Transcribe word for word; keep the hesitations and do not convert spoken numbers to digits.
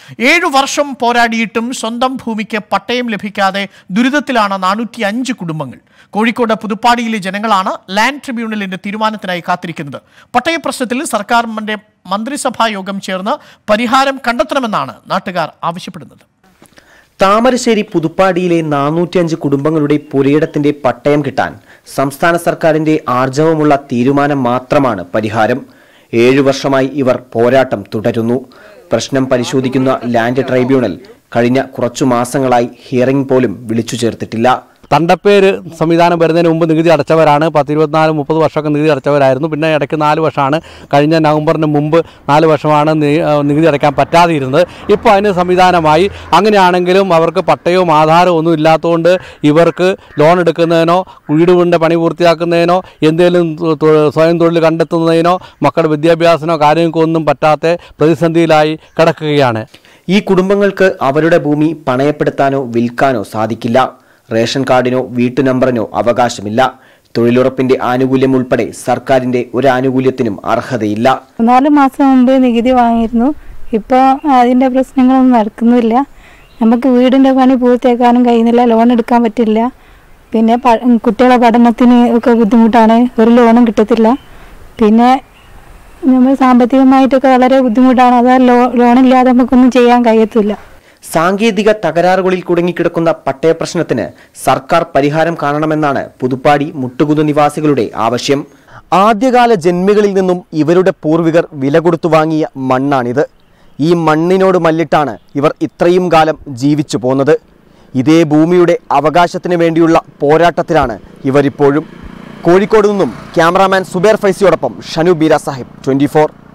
ഏഴു വർഷം പോരാടിയിട്ടും സ്വന്തം ഭൂമിക്ക് പട്ടയം ലഭിക്കാതെ ദുരിതത്തിലാണ് നാനൂറ്റി അഞ്ച് കുടുംബങ്ങൾ. കോഴിക്കോട് പുതുപ്പാടിയിലെ ജനങ്ങളാണ് ലാൻഡ് ട്രിബ്യൂണലിന്റെ തീരുമാനത്തിനായി കാത്തിരിക്കുന്നത്. പട്ടയ പ്രശ്നത്തിൽ സർക്കാരിന്റെ മന്ത്രിസഭാ യോഗം ചേർന്ന് പരിഹാരം കണ്ടെത്തണമെന്നാണ് നാട്ടുകാർ ആവശ്യപ്പെടുന്നത്. താമരശ്ശേരി പുതുപ്പാടിയിലെ നാനൂറ്റിയഞ്ച് കുടുംബങ്ങളുടെ പുരയിടത്തിന്റെ പട്ടയം കിട്ടാൻ സംസ്ഥാന സർക്കാരിന്റെ ആർജവമുള്ള തീരുമാനം മാത്രമാണ് പരിഹാരം. ഏഴു വർഷമായി ഇവർ പോരാട്ടം തുടരുന്നു. പ്രശ്നം പരിശോധിക്കുന്ന ലാൻഡ് ട്രൈബ്യൂണൽ കഴിഞ്ഞ കുറച്ചു മാസങ്ങളായി ഹിയറിംഗ് പോലും വിളിച്ചു ചേർത്തിട്ടില്ല. തണ്ടപ്പേര് സംവിധാനം വരുന്നതിന് മുമ്പ് നികുതി അടച്ചവരാണ്. പത്ത് ഇരുപത്തിനാല് മുപ്പത് വർഷമൊക്കെ നികുതി അടച്ചവരായിരുന്നു. പിന്നെ ഇടയ്ക്ക് നാല് വർഷമാണ്, കഴിഞ്ഞ നവംബറിന് മുമ്പ് നാല് വർഷമാണ് നികുതി അടയ്ക്കാൻ പറ്റാതിരുന്നത്. ഇപ്പോൾ അതിന് സംവിധാനമായി. അങ്ങനെയാണെങ്കിലും അവർക്ക് പട്ടയവും ആധാരവും ഒന്നും ഇല്ലാത്തതുകൊണ്ട് ഇവർക്ക് ലോൺ എടുക്കുന്നതിനോ വീടിൻ്റെ പണി പൂർത്തിയാക്കുന്നതിനോ എന്തെങ്കിലും സ്വയം തൊഴിൽ കണ്ടെത്തുന്നതിനോ മക്കളുടെ വിദ്യാഭ്യാസത്തിനോ കാര്യങ്ങൾക്കൊന്നും പറ്റാത്ത പ്രതിസന്ധിയിലായി കിടക്കുകയാണ്. ഈ കുടുംബങ്ങൾക്ക് അവരുടെ ഭൂമി പണയപ്പെടുത്താനോ വിൽക്കാനോ സാധിക്കില്ല. റേഷൻ കാർഡിനോ വീട്ടു നമ്പറിനോ അവകാശമില്ല. തൊഴിലുറപ്പിന്റെ ആനുകൂല്യം ഉൾപ്പെടെ സർക്കാരിന്റെ ഒരു ആനുകൂല്യത്തിനും അർഹതയില്ല. നാല് മാസം മുമ്പ് നികുതി വാങ്ങിയിരുന്നു. ഇപ്പോൾ അതിന്റെ പ്രശ്നങ്ങളൊന്നും നടക്കുന്നില്ല. നമുക്ക് വീടിന്റെ പണി പൂർത്തിയാക്കാനും കഴിയുന്നില്ല. ലോൺ എടുക്കാൻ പറ്റില്ല. പിന്നെ കുട്ടികളെ പഠനത്തിന് ഒക്കെ ബുദ്ധിമുട്ടാണ്. ഒരു ലോണും കിട്ടത്തില്ല. പിന്നെ നമ്മൾ സാമ്പത്തികമായിട്ടൊക്കെ വളരെ ബുദ്ധിമുട്ടാണ്. അത് ലോ ലോണില്ലാതെ നമുക്കൊന്നും ചെയ്യാൻ കഴിയത്തില്ല. സാങ്കേതിക തകരാറുകളിൽ കുടുങ്ങിക്കിടക്കുന്ന പട്ടയ പ്രശ്നത്തിന് സർക്കാർ പരിഹാരം കാണണമെന്നാണ് പുതുപ്പാടി മുട്ടുകുന്ന് നിവാസികളുടെ ആവശ്യം. ആദ്യകാല ജന്മികളിൽ നിന്നും ഇവരുടെ പൂർവികർ വില കൊടുത്തു വാങ്ങിയ മണ്ണാണിത്. ഈ മണ്ണിനോട് മല്ലിട്ടാണ് ഇവർ ഇത്രയും കാലം ജീവിച്ചു പോന്നത്. ഇതേ ഭൂമിയുടെ അവകാശത്തിന് വേണ്ടിയുള്ള പോരാട്ടത്തിലാണ് ഇവരിപ്പോഴും. കോഴിക്കോട് നിന്നും ക്യാമറാമാൻ സുബേർ ഫൈസിയോടൊപ്പം ഷനു ബീര സാഹിബ്, ട്വന്റി ഫോർ.